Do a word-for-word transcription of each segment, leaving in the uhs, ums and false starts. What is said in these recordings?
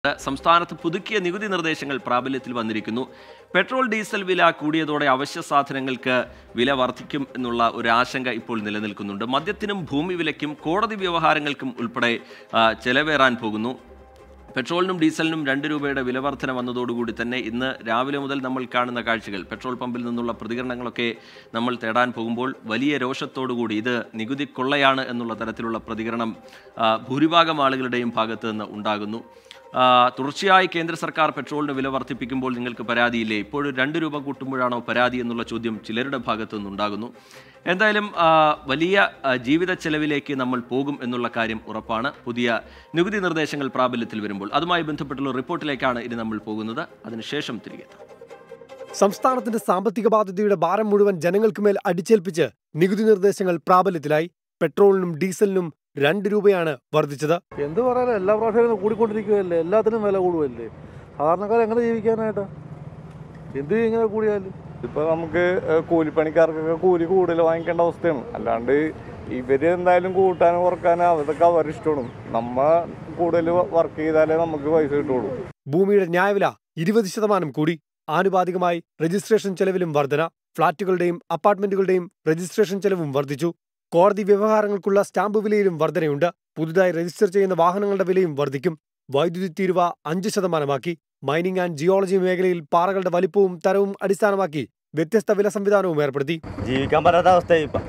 സംസ്ഥാനത്ത് പുതുക്കിയ നികുതി നിർദ്ദേശങ്ങൾ പ്രാബല്യത്തിൽ വന്നിരിക്കുന്നു. പെട്രോൾ ഡീസൽ വില കൂടിയതോടെ അവശ്യ സാധനങ്ങൾക്ക് വില വർദ്ധിക്കും എന്നുള്ള ഒരു ആശങ്ക ഇപ്പോൾ നിലനിൽക്കുന്നുണ്ട്. മദ്യത്തിനും ഭൂമി വിലയ്ക്കും കോടതി വ്യവഹാരങ്ങൾക്കും ഉൾപ്പെടെ ചെലവേറാൻ പോകുന്നു. പെട്രോളിനും ഡീസലിനും രണ്ട് രൂപയുടെ വില വർധന വന്നതോടുകൂടി തന്നെ ഇന്ന് രാവിലെ മുതൽ നമ്മൾ കാണുന്ന കാഴ്ചകൾ, പെട്രോൾ പമ്പിൽ നിന്നുള്ള പ്രതികരണങ്ങളൊക്കെ നമ്മൾ തേടാൻ പോകുമ്പോൾ വലിയ രോഷത്തോടുകൂടി ഇത് നികുതി കൊള്ളയാണ് എന്നുള്ള തരത്തിലുള്ള പ്രതികരണം ഭൂരിഭാഗം ആളുകളുടെയും ഭാഗത്ത് നിന്ന് ഉണ്ടാകുന്നു. തുടർച്ചയായി കേന്ദ്ര സർക്കാർ പെട്രോളിന് വില വർദ്ധിപ്പിക്കുമ്പോൾ നിങ്ങൾക്ക് പരാതിയില്ലേ, ഇപ്പോഴും രണ്ട് രൂപ കൂട്ടുമ്പോഴാണോ പരാതി എന്നുള്ള ചോദ്യം ചിലരുടെ ഭാഗത്തു നിന്നുണ്ടാകുന്നു. എന്തായാലും വലിയ ജീവിത ചെലവിലേക്ക് നമ്മൾ പോകും എന്നുള്ള കാര്യം ഉറപ്പാണ് പുതിയ നികുതി നിർദ്ദേശങ്ങൾ പ്രാബല്യത്തിൽ വരുമ്പോൾ. അതുമായി ബന്ധപ്പെട്ടുള്ള റിപ്പോർട്ടിലേക്കാണ് ഇനി നമ്മൾ പോകുന്നത്. അതിനുശേഷം തിരികെ സംസ്ഥാനത്തിന്റെ സാമ്പത്തിക ബാധ്യതയുടെ ഭാരം മുഴുവൻ ജനങ്ങൾക്ക് മേൽ അടിച്ചേൽപ്പിച്ച് നികുതി നിർദ്ദേശങ്ങൾ പ്രാബല്യത്തിലായി. പെട്രോളിനും ഡീസലിനും രണ്ട് രൂപയാണ് വർദ്ധിച്ചത്. എന്ത് പറയാനാ, എല്ലാ പ്രാവശ്യവും കൂടിക്കൊണ്ടിരിക്കുകയല്ലേ, എല്ലാത്തിനും വില കൂടുകയല്ലേ. സാധാരണക്കാർ എങ്ങനെ ജീവിക്കാനായിട്ടാ, എന്ത് ഇങ്ങനെ കൂടിയാലും. ഇപ്പൊ നമുക്ക് കൂലിപ്പണിക്കാർക്കൊക്കെ കൂലി കൂടുതൽ വാങ്ങിക്കേണ്ട അവസ്ഥയാണ്. അല്ലാണ്ട് ഇവര് എന്തായാലും കൂട്ടാനും കുറക്കാനും അതൊക്കെ അവരിഷ്ടമാണ്. നമ്മ കൂടുതൽ വർക്ക് ചെയ്താലേ നമുക്ക് പൈസ കിട്ടുള്ളൂ. ഭൂമിയുടെ ന്യായവില ഇരുപത് ശതമാനം കൂടി. ആനുപാതികമായി രജിസ്ട്രേഷൻ ചെലവിലും വർധന. ഫ്ളാറ്റുകളുടെയും അപ്പാർട്ട്മെന്റുകളുടെയും രജിസ്ട്രേഷൻ ചെലവും വർദ്ധിച്ചു. കോടതി വ്യവഹാരങ്ങൾക്കുള്ള സ്റ്റാമ്പ് വിലയിലും വർധനയുണ്ട്. പുതുതായി രജിസ്റ്റർ ചെയ്യുന്ന വാഹനങ്ങളുടെ വിലയും വർദ്ധിക്കും. വൈദ്യുതി തീരുവ അഞ്ച് ശതമാനമാക്കി. മൈനിങ് ആൻഡ് ജിയോളജി മേഖലയിൽ പാറകളുടെ വലിപ്പവും തരവും അടിസ്ഥാനമാക്കി വ്യത്യസ്ത വില സംവിധാനവും ഏർപ്പെടുത്തി. ജീവിക്കാൻ പറ്റാത്ത അവസ്ഥയായി ഇപ്പം.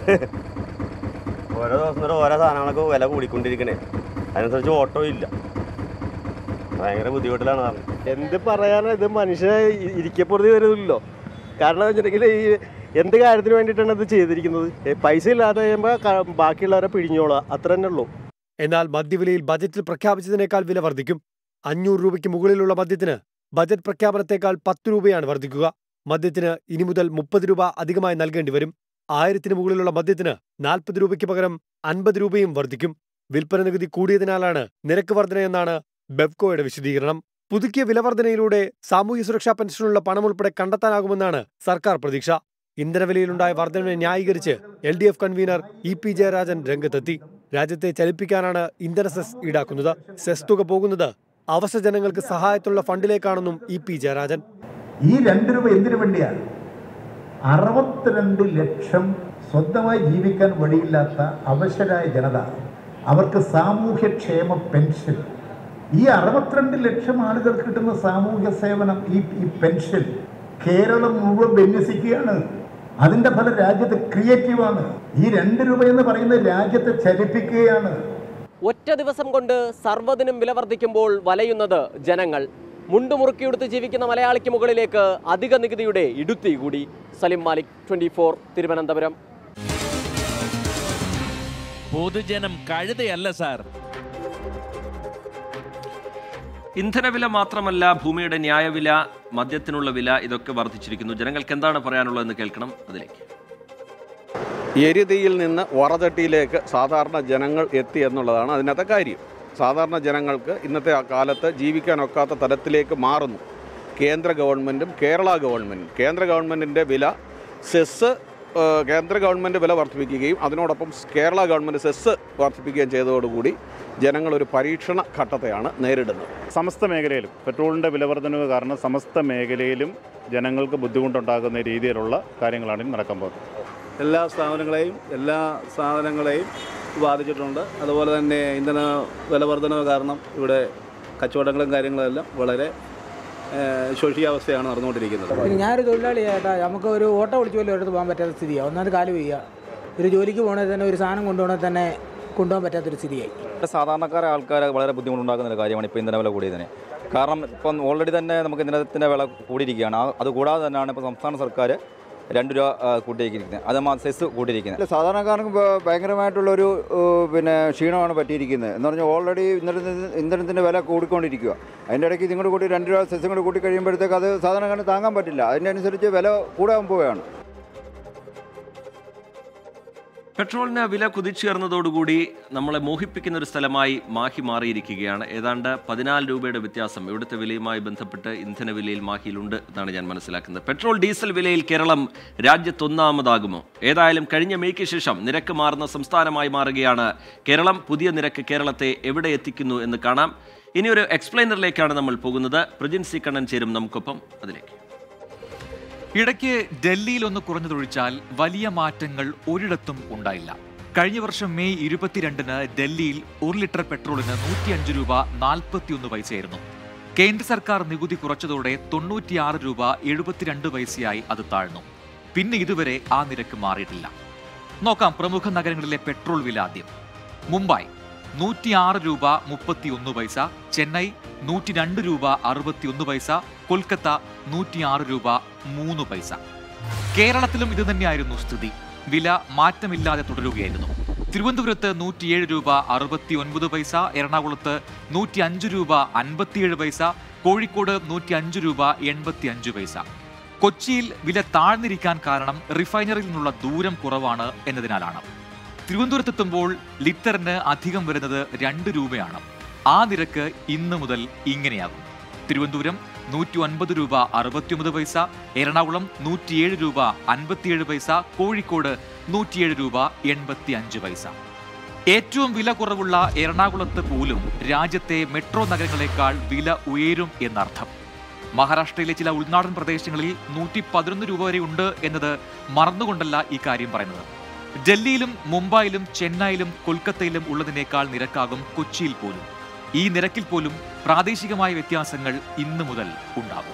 ഓരോ ദിവസം ഓരോ സാധനങ്ങൾക്ക് വില കൂടിക്കൊണ്ടിരിക്കണേ, അതിനനുസരിച്ച് ഓട്ടോ ഇല്ല. ഭയങ്കര ബുദ്ധിമുട്ടിലാണ്. എന്ത് പറയാനോ, ഇത് മനുഷ്യനെ ഇരിക്കപ്പുറത്ത് വരുന്നില്ലല്ലോ. കാരണം വെച്ചിട്ടുണ്ടെങ്കിൽ ഈ എന്ത് കാര്യത്തിന് വേണ്ടിയിട്ടാണ് ഇത് ചെയ്തിരിക്കുന്നത്? പൈസ ഇല്ലാതെ കഴിയുമ്പോൾ ബാക്കിയുള്ളവരെ പിഴിഞ്ഞോളാം, അത്ര തന്നെ ഉള്ളൂ. എന്നാൽ മദ്യവിലയിൽ ബജറ്റിൽ പ്രഖ്യാപിച്ചതിനേക്കാൾ വില വർദ്ധിക്കും. അഞ്ഞൂറ് രൂപയ്ക്ക് മുകളിലുള്ള മദ്യത്തിന് ബജറ്റ് പ്രഖ്യാപനത്തേക്കാൾ പത്ത് രൂപയാണ് വർദ്ധിക്കുക. മദ്യത്തിന് ഇനി മുതൽ മുപ്പത് രൂപ അധികമായി നൽകേണ്ടി വരും. ആയിരത്തിന് മുകളിലുള്ള മദ്യത്തിന് നാൽപ്പത് രൂപയ്ക്ക് പകരം അൻപത് രൂപയും വർദ്ധിക്കും. വിൽപ്പന നികുതി കൂടിയതിനാലാണ് നിരക്ക് വർധനയെന്നാണ് ബെവ്കോയുടെ വിശദീകരണം. പുതുക്കിയ വിലവർധനയിലൂടെ സാമൂഹ്യ സുരക്ഷാ പെൻഷനുള്ള പണം ഉൾപ്പെടെ കണ്ടെത്താനാകുമെന്നാണ് സർക്കാർ പ്രതീക്ഷ. ഇന്ധനവിലയിലുണ്ടായ വർധനവിനെ ന്യായീകരിച്ച് LDF convener E P Jayarajan രംഗത്തെത്തി. രാജ്യത്തെ ചലിപ്പിക്കാനാണ് ഇന്ധന സെസ് ഈടാക്കുന്നത്. സെസ് തുക പോകുന്നത് അവശ ജനങ്ങൾക്ക് സഹായത്തിലുള്ള ഫണ്ടിലേക്കാണെന്നും ഇ പി ജയരാജൻ. ഈ രണ്ട് രൂപ എന്തിനു വേണ്ടിയാണ്? അറുപത്തിരണ്ട് ലക്ഷം സ്വന്തമായി ജീവിക്കാൻ വഴിയില്ലാത്ത അവശരായ ജനത, അവർക്ക് സാമൂഹ്യക്ഷേമ പെൻഷൻ. ഈ അറുപത്തിരണ്ട് ലക്ഷം ആളുകൾക്ക് കിട്ടുന്ന സാമൂഹ്യ സേവനം, ഈ ഈ പെൻഷൻ കേരളം മുഴുവൻ വിന്യസിക്കുകയാണ്. അതിന്റെ ഫലം രാജ്യത്ത് ക്രിയേറ്റീവാണ്. ഈ രണ്ട് രൂപ എന്ന് പറയുന്നത് രാജ്യത്തെ ചലിപ്പിക്കുകയാണ്. ഒറ്റ ദിവസം കൊണ്ട് സർവ്വതിനും വില വർദ്ധിക്കുമ്പോൾ വലയുന്നത് ജനങ്ങൾ. മുണ്ടുമുറുക്കിയെടുത്ത് ജീവിക്കുന്ന മലയാളിക്ക് മുകളിലേക്ക് അധിക നികുതിയുടെ ഇടുത്തി കൂടി. Salim Malik, twenty four, Thiruvananthapuram. പൊതുജനം കഴുതയല്ല സാർ. ഇന്ധനവില മാത്രമല്ല, ഭൂമിയുടെ ന്യായവില, മദ്യത്തിനുള്ള വില, ഇതൊക്കെ വർദ്ധിച്ചിരിക്കുന്നു. ജനങ്ങൾക്ക് എന്താണ് പറയാനുള്ളതെന്ന് കേൾക്കണം. അതിലേക്ക് എരുതിയിൽ നിന്ന് വറചട്ടിയിലേക്ക് സാധാരണ ജനങ്ങൾ എത്തി എന്നുള്ളതാണ് അതിനകത്തെ കാര്യം. സാധാരണ ജനങ്ങൾക്ക് ഇന്നത്തെ കാലത്ത് ജീവിക്കാനൊക്കാത്ത തരത്തിലേക്ക് മാറുന്നു. കേന്ദ്ര ഗവൺമെൻറ്റും കേരള ഗവൺമെൻറ്റും കേന്ദ്ര ഗവൺമെൻറ്റിൻ്റെ വില സെസ് കേന്ദ്ര ഗവൺമെൻറ് വില വർദ്ധിപ്പിക്കുകയും അതിനോടൊപ്പം കേരള ഗവൺമെൻറ് സെസ് വർദ്ധിപ്പിക്കുകയും ചെയ്തതോടുകൂടി ജനങ്ങളൊരു പരീക്ഷണ ഘട്ടത്തെയാണ് നേരിടുന്നത്. സമസ്ത മേഖലയിലും പെട്രോളിൻ്റെ വിലവർദ്ധനവ് കാരണം സമസ്ത മേഖലയിലും ജനങ്ങൾക്ക് ബുദ്ധിമുട്ടുണ്ടാകുന്ന രീതിയിലുള്ള കാര്യങ്ങളാണ് ഇനി നടക്കാൻ പോകുന്നത്. എല്ലാ സ്ഥാപനങ്ങളെയും എല്ലാ സാധനങ്ങളെയും ബാധിച്ചിട്ടുണ്ട്. അതുപോലെ തന്നെ ഇന്ധന വിലവർദ്ധനവ് കാരണം ഇവിടെ കച്ചവടങ്ങളും കാര്യങ്ങളെല്ലാം വളരെ ശോഷിയാവസ്ഥയാണ് നടന്നുകൊണ്ടിരിക്കുന്നത്. ഞാനൊരു തൊഴിലാളിയായിട്ടാ, നമുക്ക് ഒരു ഓട്ടോ വിളിച്ചു പോലും എടുത്ത് പോകാൻ പറ്റാത്ത സ്ഥിതിയാണ്. ഒന്നാമത് കാല് വയ്യ. ഒരു ജോലിക്ക് പോകണമെങ്കിൽ തന്നെ ഒരു സാധനം കൊണ്ടുപോകണമെങ്കിൽ തന്നെ കൊണ്ടുപോകാൻ പറ്റാത്തൊരു സ്ഥിതിയായി. സാധാരണക്കാരെ ആൾക്കാരെ വളരെ ബുദ്ധിമുട്ടുണ്ടാക്കുന്ന ഒരു കാര്യമാണ് ഇപ്പോൾ ഇന്ധന വില കൂടിയതിന്. കാരണം ഇപ്പം ഓൾറെഡി തന്നെ നമുക്ക് ഇന്ധനത്തിൻ്റെ വില കൂടിയിരിക്കുകയാണ്. അതുകൂടാതെ തന്നെയാണ് ഇപ്പോൾ സംസ്ഥാന സർക്കാർ രണ്ട് രൂപ കൂട്ടിയിരിക്കുന്നത്, അത് സെസ് കൂട്ടിയിരിക്കുന്നത്. സാധാരണക്കാർക്ക് ഭയങ്കരമായിട്ടുള്ളൊരു പിന്നെ ക്ഷീണമാണ് പറ്റിയിരിക്കുന്നത്. എന്ന് പറഞ്ഞാൽ ഓൾറെഡി ഇന്ധനത്തിന് ഇന്ധനത്തിൻ്റെ വില കൂടിക്കൊണ്ടിരിക്കുക. അതിൻ്റെ ഇടയ്ക്ക് ഇതും കൂടി കൂട്ടി രണ്ട് രൂപ സെസ്സും കൂടി കൂട്ടി കഴിയുമ്പോഴത്തേക്ക് അത് സാധാരണക്കാരന് താങ്ങാൻ പറ്റില്ല. അതിനനുസരിച്ച് വില കൂടാൻ പോവുകയാണ്. പെട്രോളിന് വില കുതിച്ചുയർന്നതോടുകൂടി നമ്മളെ മോഹിപ്പിക്കുന്ന ഒരു സ്ഥലമായി മാഹി മാറിയിരിക്കുകയാണ്. ഏതാണ്ട് പതിനാല് രൂപയുടെ വ്യത്യാസം ഇവിടുത്തെ വിലയുമായി ബന്ധപ്പെട്ട് ഇന്ധന വിലയിൽ മാഹിയിലുണ്ട് എന്നാണ് ഞാൻ മനസ്സിലാക്കുന്നത്. പെട്രോൾ ഡീസൽ വിലയിൽ കേരളം രാജ്യത്തൊന്നാമതാകുമോ? ഏതായാലും കഴിഞ്ഞ മെയ്ക്ക് ശേഷം നിരക്ക് മാറുന്ന സംസ്ഥാനമായി മാറുകയാണ് കേരളം. പുതിയ നിരക്ക് കേരളത്തെ എവിടെ എത്തിക്കുന്നു എന്ന് കാണാം. ഇനി ഒരു എക്സ്പ്ലെയിനറിലേക്കാണ് നമ്മൾ പോകുന്നത്. പ്രജിൻ സി കണ്ണൻ ചേരും നമുക്കൊപ്പം. അതിലേക്ക്. ഇടയ്ക്ക് ഡൽഹിയിൽ ഒന്ന് കുറഞ്ഞതൊഴിച്ചാൽ വലിയ മാറ്റങ്ങൾ ഒരിടത്തും ഉണ്ടായില്ല. കഴിഞ്ഞ വർഷം മെയ് ഇരുപത്തിരണ്ടിന് ഡൽഹിയിൽ ഒരു ലിറ്റർ പെട്രോളിന് നൂറ്റി അഞ്ച് രൂപ നാൽപ്പത്തിയൊന്ന് പൈസയായിരുന്നു. കേന്ദ്ര സർക്കാർ നികുതി കുറച്ചതോടെ തൊണ്ണൂറ്റിയാറ് രൂപ എഴുപത്തിരണ്ട് പൈസയായി അത് താഴ്ന്നു. പിന്നെ ഇതുവരെ ആ നിരക്ക് മാറിയിട്ടില്ല. നോക്കാം പ്രമുഖ നഗരങ്ങളിലെ പെട്രോൾ വില ആദ്യം. മുംബൈ നൂറ്റിയാറ് രൂപ മുപ്പത്തി ഒന്ന് പൈസ, ചെന്നൈ നൂറ്റി രണ്ട് രൂപ അറുപത്തിയൊന്ന് പൈസ, കൊൽക്കത്ത നൂറ്റിയാറ് രൂപ മൂന്ന് പൈസ. കേരളത്തിലും ഇത് തന്നെയായിരുന്നു സ്ഥിതി. വില മാറ്റമില്ലാതെ തുടരുകയായിരുന്നു. തിരുവനന്തപുരത്ത് നൂറ്റിയേഴ് രൂപ അറുപത്തി ഒൻപത് പൈസ, എറണാകുളത്ത് നൂറ്റി അഞ്ച് രൂപ അൻപത്തിയേഴ് പൈസ, കോഴിക്കോട് നൂറ്റി അഞ്ച് രൂപ എൺപത്തി അഞ്ച് പൈസ. കൊച്ചിയിൽ വില താഴ്ന്നിരിക്കാൻ കാരണം റിഫൈനറിയിൽ നിന്നുള്ള ദൂരം കുറവാണ് എന്നതിനാലാണ്. തിരുവനന്തപുരത്തെത്തുമ്പോൾ ലിറ്ററിന് അധികം വരുന്നത് രണ്ട് രൂപയാണ്. ആ നിരക്ക് ഇന്ന് മുതൽ ഇങ്ങനെയാകും. തിരുവനന്തപുരം നൂറ്റി ഒൻപത് രൂപ അറുപത്തിയൊമ്പത് പൈസ, എറണാകുളം നൂറ്റിയേഴ് രൂപ അൻപത്തിയേഴ് പൈസ, കോഴിക്കോട് നൂറ്റിയേഴ് രൂപ എൺപത്തി അഞ്ച് പൈസ. ഏറ്റവും വില കുറവുള്ള എറണാകുളത്ത് പോലും രാജ്യത്തെ മെട്രോ നഗരങ്ങളെക്കാൾ വില ഉയരും എന്നർത്ഥം. മഹാരാഷ്ട്രയിലെ ചില ഉൾനാടൻ പ്രദേശങ്ങളിൽ നൂറ്റി പതിനൊന്ന് രൂപ വരെ ഉണ്ട് എന്നത് മറന്നുകൊണ്ടല്ല ഈ കാര്യം പറയുന്നത്. ഡൽഹിയിലും മുംബൈയിലും ചെന്നൈയിലും കൊൽക്കത്തയിലും ഉള്ളതിനേക്കാൾ നിരക്കാകും കൊച്ചിയിൽ പോലും. ഈ നിരക്കിൽ പോലും പ്രാദേശികമായ വ്യത്യാസങ്ങൾ ഇന്നു മുതൽ ഉണ്ടാകും.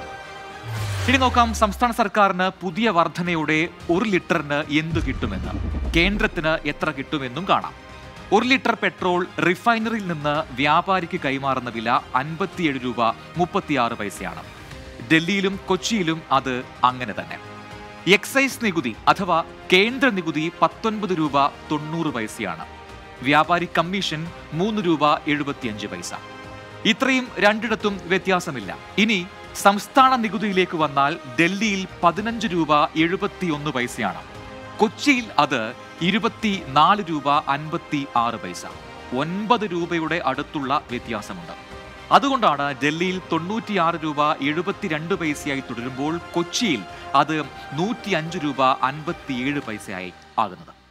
ഇനി നോക്കാം സംസ്ഥാന സർക്കാരിന് പുതിയ വർധനയോടെ ഒരു ലിറ്ററിന് എന്തു കിട്ടുമെന്ന്. കേന്ദ്രത്തിന് എത്ര കിട്ടുമെന്നും കാണാം. ഒരു ലിറ്റർ പെട്രോൾ റിഫൈനറിയിൽ നിന്ന് വ്യാപാരിക്ക് കൈമാറുന്ന വില അൻപത്തിയേഴ് രൂപ മുപ്പത്തിയാറ് പൈസയാണ്. ഡൽഹിയിലും കൊച്ചിയിലും അത് അങ്ങനെ തന്നെ. എക്സൈസ് നികുതി അഥവാ കേന്ദ്ര നികുതി പത്തൊൻപത് രൂപ തൊണ്ണൂറ് പൈസയാണ്. വ്യാപാരി കമ്മീഷൻ മൂന്ന് രൂപ എഴുപത്തിയഞ്ച് പൈസ. ഇത്രയും രണ്ടിടത്തും വ്യത്യാസമില്ല. ഇനി സംസ്ഥാന നികുതിയിലേക്ക് വന്നാൽ ഡൽഹിയിൽ പതിനഞ്ച് രൂപ എഴുപത്തിയൊന്ന് പൈസയാണ്. കൊച്ചിയിൽ അത് ഇരുപത്തിനാല് രൂപ അൻപത്തി ആറ് പൈസ. ഒൻപത് രൂപയുടെ അടുത്തുള്ള വ്യത്യാസമുണ്ട്. അതുകൊണ്ടാണ് ഡൽഹിയിൽ തൊണ്ണൂറ്റിയാറ് രൂപ എഴുപത്തിരണ്ട് പൈസയായി തുടരുമ്പോൾ കൊച്ചിയിൽ അത് നൂറ്റി അഞ്ച് രൂപ അൻപത്തിയേഴ് പൈസയായി ആകുന്നത്.